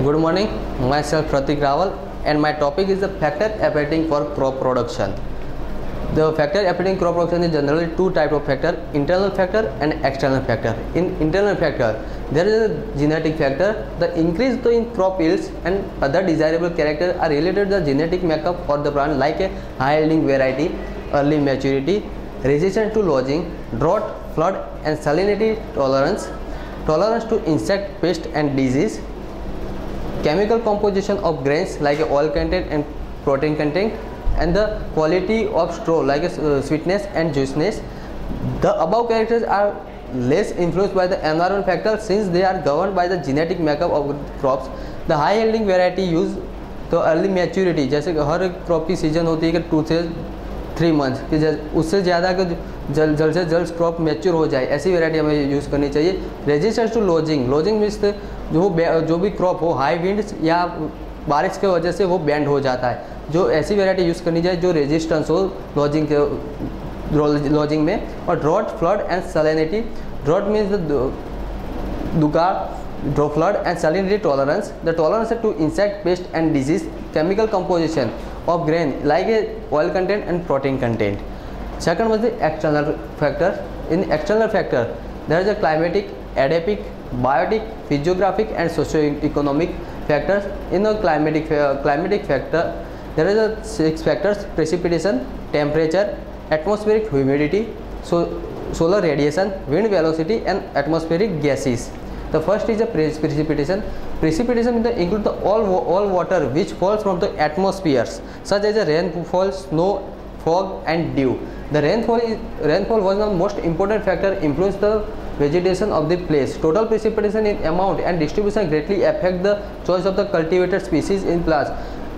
Good morning, myself Pratik Rawal and my topic is the factor affecting for crop production. The factor affecting crop production is generally two types of factor, internal factor and external factor. In internal factor, there is a genetic factor. The increase in crop yields and other desirable characters are related to the genetic makeup for the plant like a high yielding variety, early maturity, resistance to lodging, drought, flood and salinity tolerance, tolerance to insect, pest and disease, chemical composition of grains like oil content and protein content, and the quality of straw like sweetness and juiciness. The above characters are less influenced by the environment factor since they are governed by the genetic makeup of crops. The high yielding variety use तो early maturity, जैसे हर crop की season होती है कि 2 से 3 months कि उससे ज़्यादा कि जल्द से जल्द क्रॉप मैच्योर हो जाए, ऐसी वैरायटी हमें यूज़ करनी चाहिए. Resistance to lodging, lodging means जो भी क्रॉप हो हाई विंड्स या बारिश के वजह से वो बैंड हो जाता है, जो ऐसी वैरायटी यूज़ करनी चाहिए जो रेजिस्टेंस हो लॉजिंग में. और drought, flood and salinity. Drought means दुकाल, drought, flood and salinity tolerance. The tolerance to insect, pest and disease. Chemical composition of grain like a oil content and protein content. Second was the external factor. In external factor there is a climatic, adiabatic, biotic, physiographic and socio-economic factors. In a climatic factor there is a 6 factors: precipitation, temperature, atmospheric humidity, solar radiation, wind velocity and atmospheric gases. The first is the precipitation. Precipitation includes all water which falls from the atmospheres, such as the rainfall, snow, fog, and dew. The rainfall was the most important factor influence the vegetation of the place. Total precipitation in amount and distribution greatly affect the choice of the cultivated species in plants.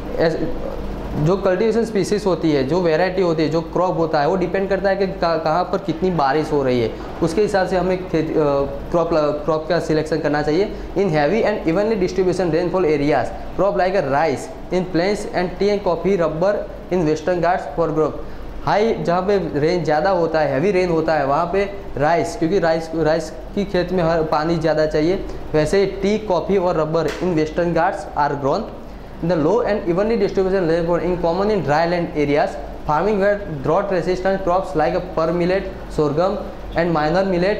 जो cultivation species होती है, जो variety होती है, जो crop होता है, वो डिपेंड करता है कि कहाँ पर कितनी बारिश हो रही है, उसके हिसाब से हमें क्रॉप का सिलेक्शन करना चाहिए. In heavy and evenly distribution rainfall areas crop like rice in plains and tea and coffee, rubber in Western Ghats for growth. High जहाँ पे रेन ज़्यादा होता है, हैवी रेन होता है, वहाँ पे राइस, क्योंकि राइस की खेत में हर पानी ज़्यादा चाहिए, वैसे टी, कॉफ़ी और rubber in Western Ghats are grown. The low and evenly distribution rainfall in common in dry land areas, farming where drought resistant crops like pear millet, sorghum and minor millet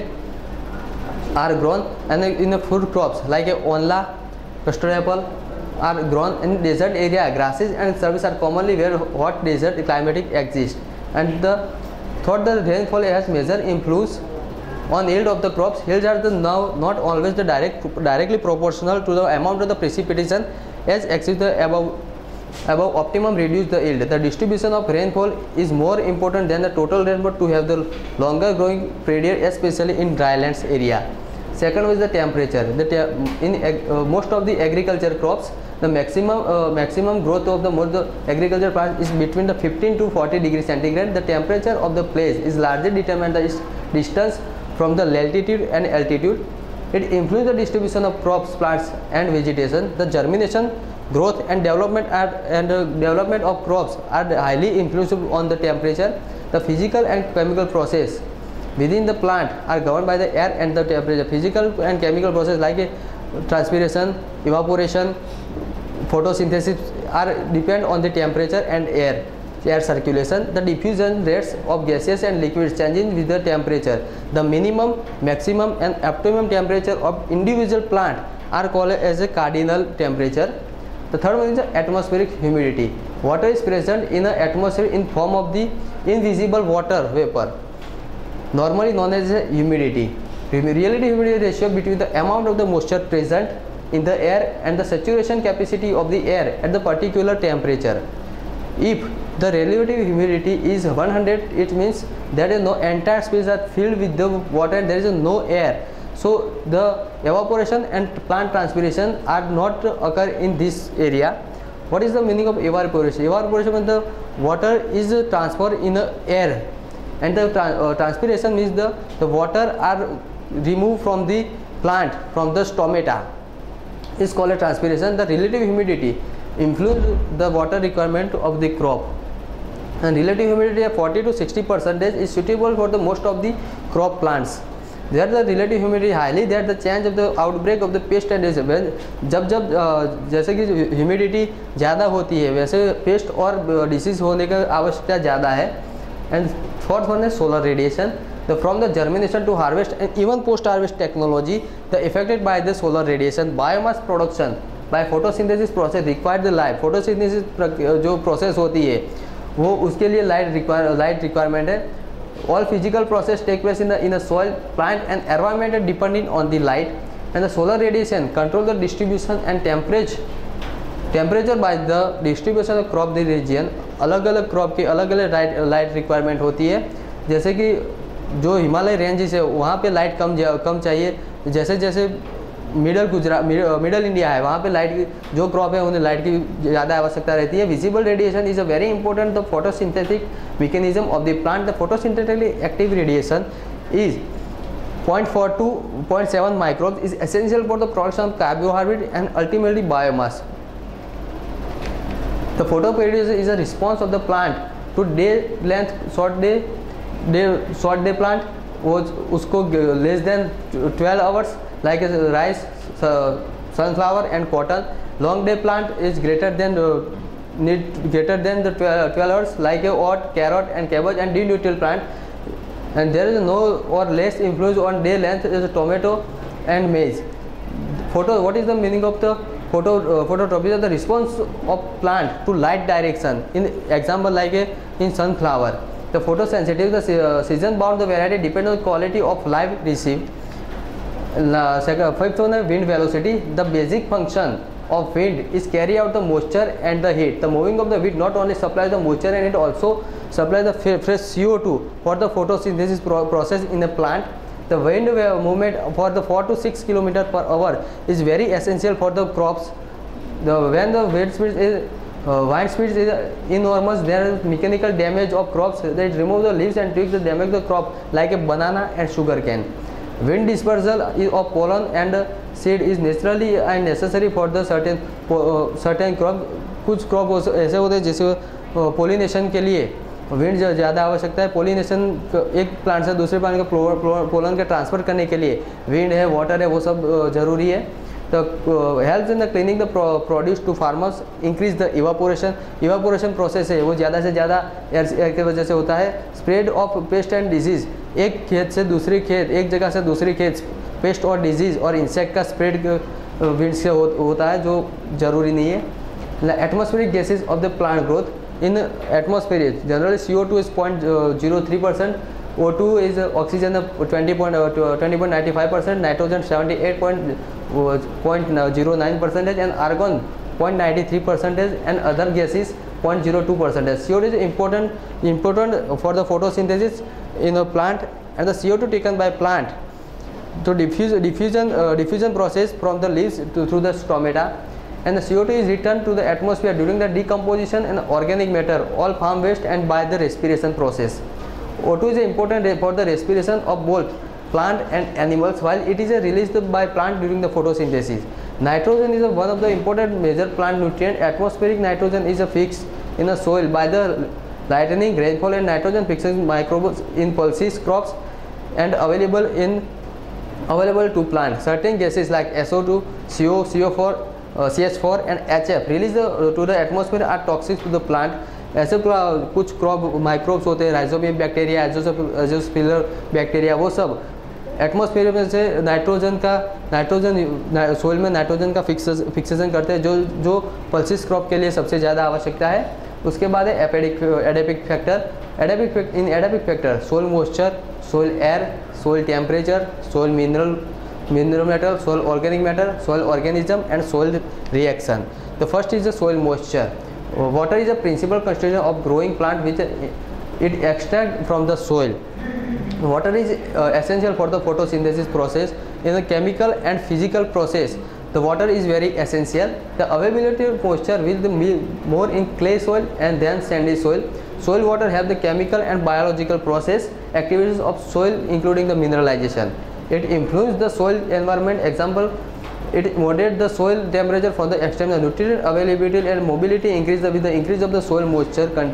are grown, and in the food crops like onla, custard apple are grown. In desert area, grasses and shrubs are commonly where hot desert climatic exists. And the thought the rainfall has major influence on yield of the crops. Yields are now not always directly proportional to the amount of the precipitation as exceeds the above optimum reduce the yield. The distribution of rainfall is more important than the total rainfall to have the longer growing period, especially in drylands area. Second is the temperature. In most of the agriculture crops, the maximum growth of the agriculture plants is between the 15 to 40 degrees centigrade. The temperature of the place is largely determined by the distance from the latitude and altitude. It influences the distribution of crops, plants and vegetation. The germination, growth and development of crops are highly influenced on the temperature. The physical and chemical process within the plant are governed by the air and the temperature. Physical and chemical process like transpiration, evaporation, photosynthesis are depend on the temperature and air circulation. The diffusion rates of gases and liquids changing with the temperature. The minimum, maximum and optimum temperature of individual plant are called as a cardinal temperature. The third one is the atmospheric humidity. Water is present in the atmosphere in form of the invisible water vapor, normally known as humidity. Relative humidity ratio between the amount of the moisture present in the air and the saturation capacity of the air at the particular temperature. If the relative humidity is 100, it means that is no entire space are filled with the water and there is no air. So the evaporation and plant transpiration are not occur in this area. What is the meaning of evaporation? Evaporation means the water is transferred in the air, and the transpiration means the water are removed from the plant, from the stomata, is called a transpiration. The relative humidity influence the water requirement of the crop, and relative humidity of 40 to 60% is suitable for the most of the crop plants. There the relative humidity highly, there the change of the outbreak of the pest and disease. जब जैसे कि humidity ज़्यादा होती है वैसे paste और disease होने का आवश्यकता ज़्यादा है. एंड फोर्थ वन है solar radiation. From the germination to harvest and even post harvest technology, the affected by the solar radiation, biomass production by photosynthesis process require the light. photosynthesis जो process होती है वो उसके लिए light requirement है. All physical process take place in a soil, plant and environment are depending on the light, and the solar radiation control the distribution and temperature by the distribution of crop the region. अलग अलग crop की अलग अलग light requirement होती है. जैसे कि जो हिमालय रेंजेस है वहाँ पे लाइट कम चाहिए. जैसे जैसे मिडल इंडिया है वहाँ पे लाइट जो क्रॉप है उन्हें लाइट की ज़्यादा आवश्यकता रहती है. Visible radiation is a very important the photosynthetic mechanism of the plant. The photosynthetically active radiation is 0.4 to 0.7 microbes is essential for the production of carbohydrate and ultimately biomass. The photoperiod is a response of the plant to day length short day plant वो उसको less than 12 hours like rice, sunflower and cotton. Long day plant is greater than the 12 hours like a oat, carrot and cabbage and denutrial plant. And there is no or less influence on day length is tomato and maize. What is the meaning of the phototropism? The response of plant to light direction. In example like in sunflower. The photosensitive, the season bound the variety depends on the quality of light received. Fifth one, wind velocity. The basic function of wind is carry out the moisture and the heat. The moving of the wind not only supplies the moisture and it also supplies the fresh CO2 for the photosynthesis process in the plant. The wind movement for the 4 to 6 km per hour is very essential for the crops. When the wind speed is enormous, there is mechanical damage of crops. They remove the leaves and twigs that damage the crop like a banana and sugar cane. Wind dispersal of pollen and seed is naturally and necessary for the certain crop. कुछ crop ऐसे होते हैं जैसे pollination के लिए wind ज़्यादा आवश्यकता है. पोलिनेशन एक प्लांट से दूसरे प्लांट का पोलन के ट्रांसफ़र करने के लिए विंड है, वाटर है, वो सब ज़रूरी है. The helps in the cleaning the produce to farmers, increase the evaporation process है वो ज़्यादा से ज़्यादा एयर की वजह से होता है. Spread of pest and disease, एक खेत से दूसरी खेत, एक जगह से दूसरी खेत पेस्ट और डिजीज़ और इंसेक्ट का स्प्रेड विंड से होता है जो ज़रूरी नहीं है. Atmospheric gases of the plant growth. In atmosphere generally CO2 is 0.03%, O2 is oxygen 20.95%, nitrogen 78.09%, and argon 0.93%, and other gases 0.02%. CO2 is important for the photosynthesis in a plant, and the CO2 taken by plant to diffusion process from the leaves through the stomata, and the CO2 is returned to the atmosphere during the decomposition and organic matter, all farm waste, and by the respiration process. O2 is important for the respiration of both plant and animals, while it is released by plant during the photosynthesis. Nitrogen is one of the important major plant nutrient. Atmospheric nitrogen is fixed in the soil by the lightning, rainfall, and nitrogen fixes microbes in pulses, crops, and available to plant. Certain gases like SO2, CO, CO4, CH4 and HF released to the atmosphere are toxic to the plant. ऐसे कुछ crop microbes होते हैं, rhizobium bacteria, एजोस्पिलर bacteria, वो सब atmosphere में से nitrogen soil में nitrogen का फिक्सेशन करते हैं जो पल्सिस क्रॉप के लिए सबसे ज़्यादा आवश्यकता है. उसके बाद है edaphic factor. Edaphic factor soil moisture, soil air, soil temperature, soil mineral matter, soil organic matter, soil organism, and soil reaction. The first is the soil moisture. Water is a principal constituent of growing plant which it extracts from the soil. Water is essential for the photosynthesis process. In the chemical and physical process, the water is very essential. The availability of moisture will be more in clay soil and then sandy soil. Soil water have the chemical and biological process activities of soil including the mineralization. It influences the soil environment. Example, it moderates the soil temperature for the extreme nutrient availability and mobility increase with the increase of the soil moisture content.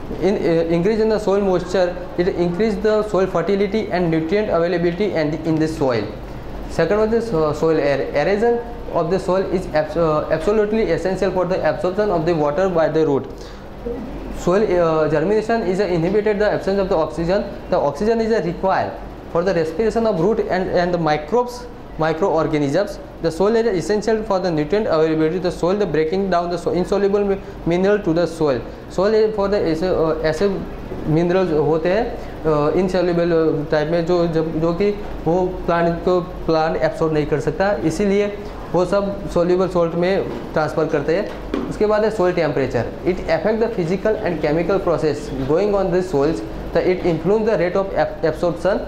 increase in the soil moisture, it increase the soil fertility and nutrient availability and in the soil. Second one is soil erosion of the soil is absolutely essential for the absorption of the water by the root. Soil germination is inhibited the absence of the oxygen. The oxygen is required for the respiration of root and the microorganisms. The soil is essential for the nutrient availability. The soil, the breaking down the insoluble mineral to the soil. Soil is for the ऐसे minerals होते हैं insoluble type में जो कि वो plant absorb नहीं कर सकता, इसीलिए वो सब सोल्यूबल सॉल्ट में ट्रांसफ़र करते हैं. उसके बाद है soil temperature. It affect the physical and chemical process going on this soils. It influence the rate of absorption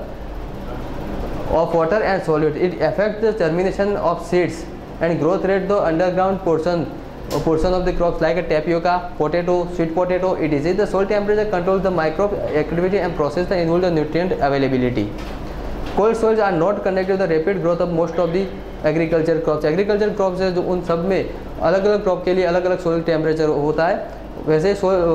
of water and solute. It affects the germination of seeds and growth rate. The underground portion of the crops like a tapioca, potato, sweet potato, it is the soil temperature controls the microbe activity and process that involve the nutrient availability. Cold soils are not connected to the rapid growth of most of the agriculture crops. Agriculture crops है जो उन सब में अलग अलग crop के लिए अलग अलग सोइल टेम्परेचर होता है. वैसे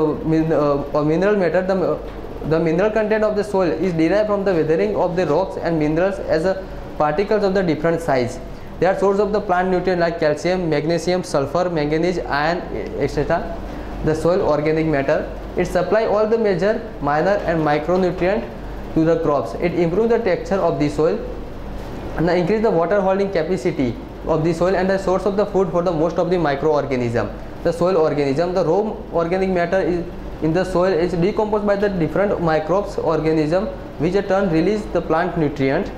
mineral matter the mineral content of the soil is derived from the weathering of the rocks and minerals as particles of the different size. They are source of the plant nutrients like calcium, magnesium, sulfur, manganese, iron, etc. The soil organic matter. It supply all the major, minor and micronutrient to the crops. It improves the texture of the soil and increase the water holding capacity of the soil and the source of the food for the most of the microorganism. The soil organism, the raw organic matter is in the soil is decomposed by the different microbes organism which in turn release the plant nutrient,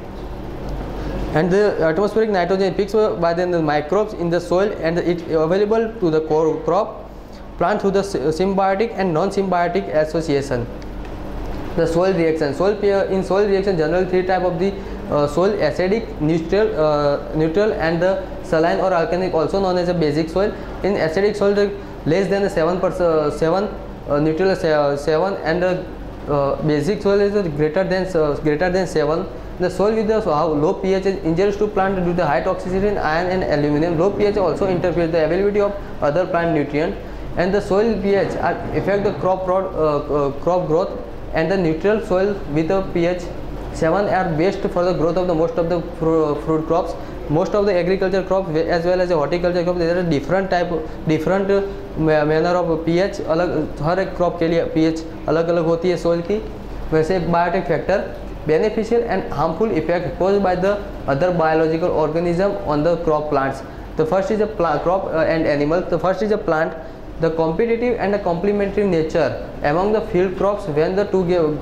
and the atmospheric nitrogen fixed by the microbes in the soil and it available to the crop plant through the symbiotic and non-symbiotic association. The soil reaction. In soil reaction generally three type of the soil: acidic, neutral and the saline or alkalic, also known as a basic soil. In acidic soil less than 7%, neutral is 7 and basic soil is greater than 7. The soil with the low pH is injurious to plant due to the high toxicity in iron and aluminum. Low pH also interferes the availability of other plant nutrient, and the soil pH affect the crop growth, and the neutral soil with the pH 7 are best for the growth of the most of the fruit crops. Most of the agriculture crops as well as the horticulture crops, there are different manner of pH. अलग हर एक crop के लिए pH अलग अलग होती है soil की. वैसे एक biotic factor, beneficial and harmful effect caused by the other biological organism on the crop plants. The first is a crop and animal. The first is a plant. The competitive and the complementary nature among the field crops when the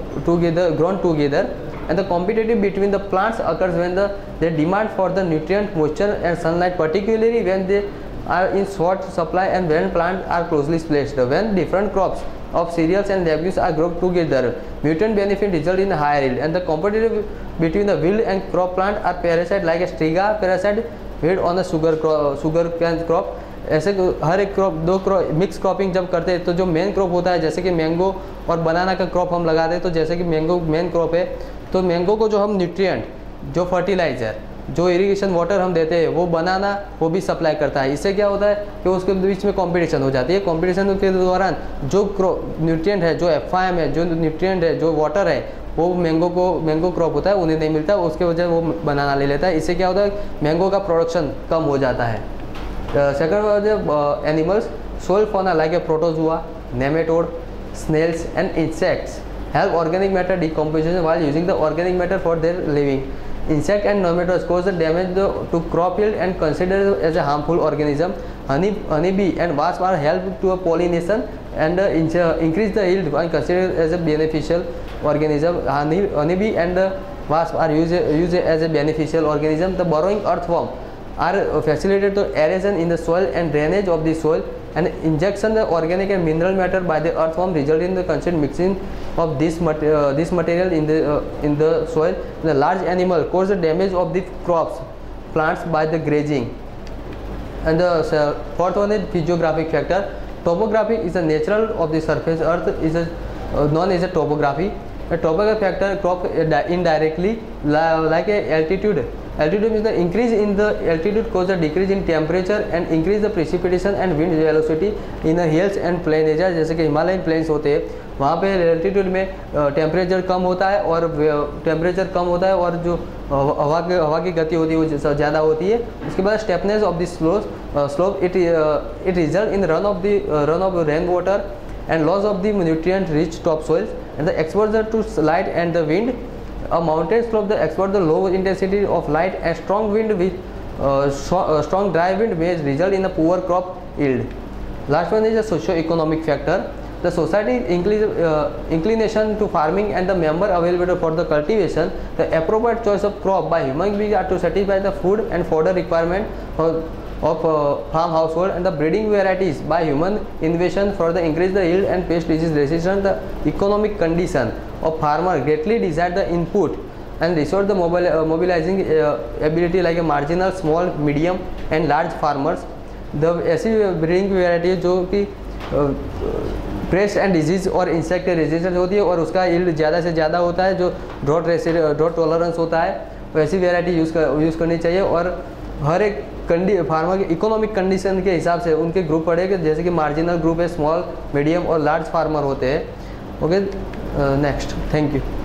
grown together, and the competitive between the plants occurs when they demand for the nutrient, moisture and sunlight, particularly when they are in short supply and when plants are closely spaced. When different crops of cereals and legumes are grown together, mutant benefit result in higher yield, and the competitive between the wild and crop plant are parasite like a striga parasite feed on the sugar cane crop. ऐसे हर एक crop mix cropping जब करते हैं तो जो main crop होता है, जैसे कि मैंगो और बनाना का क्रॉप हम लगाते हैं, तो जैसे कि मैंगो मेन क्रॉप है तो मैंगो को जो हम न्यूट्रिएंट, जो फर्टिलाइज़र, जो इरिगेशन वाटर हम देते हैं वो बनाना वो भी सप्लाई करता है. इससे क्या होता है कि उसके बीच में कंपटीशन हो जाती है. कंपटीशन के दौरान जो न्यूट्रिएंट है, जो FIM है, जो न्यूट्रिएंट है, जो वाटर है, वो मैंगो क्रॉप होता है उन्हें नहीं मिलता, उसके वजह वो बनाना ले लेता है. इससे क्या होता है मैंगो का प्रोडक्शन कम हो जाता है. Second was the animals. Soil fauna like a protozoa, nematode, snails and insects help organic matter decomposition while using the organic matter for their living. Insect and nematodes cause the damage to crop yield and considered as a harmful organism. Honeybee and wasp are help to a pollination and increase the yield and considered as a beneficial organism. Honeybee and wasp are used as a beneficial organism. The burrowing earthworm are facilitated to aeration in the soil and drainage of the soil, and injection the organic and mineral matter by the earthworm result in the constant mixing of this material in the soil. The large animal cause the damage of the crops plants by the grazing. And the fourth one is physiographic factor. Topography is the natural of the surface earth is known as a topography. A topographic factor crop indirectly like a altitude Altitude means the increase in the altitude cause a decrease in temperature and increase the precipitation and wind velocity in the hills and plain area। जैसे कि Himalayan planes होते हैं वहाँ पे altitude में temperature कम होता है और जो हवा की गति होती है वो ज़्यादा होती है। उसके बाद steepness of the slope it result in run off rain water and loss of the nutrient rich topsoils and the exposure to light and the wind। A mountain slope the expose the low intensity of light and strong wind with strong dry wind may result in a poor crop yield। Last one is a socio-economic factor। The society inclination to farming and the member available for the cultivation, the appropriate choice of crop by human beings are to satisfy the food and fodder requirement of farm household and the breeding varieties by human innovation for the increase the yield and pest disease resistance। The economic condition of farmer greatly desire the input and resort the mobilizing ability like a marginal small medium and large farmers। the ऐसी breeding variety जो कि pest and disease और insect resistance होती है और उसका yield ज़्यादा से ज़्यादा होता है, जो ड्रॉट टॉलरेंस होता है, वैसी वेराइटी यूज़ करनी चाहिए। और हर एक फार्मर के इकोनॉमिक कंडीशन के हिसाब से उनके ग्रुप पड़ेगा, जैसे कि मार्जिनल ग्रुप है, स्मॉल मीडियम और लार्ज फार्मर होते हैं। Okay, next, thank you.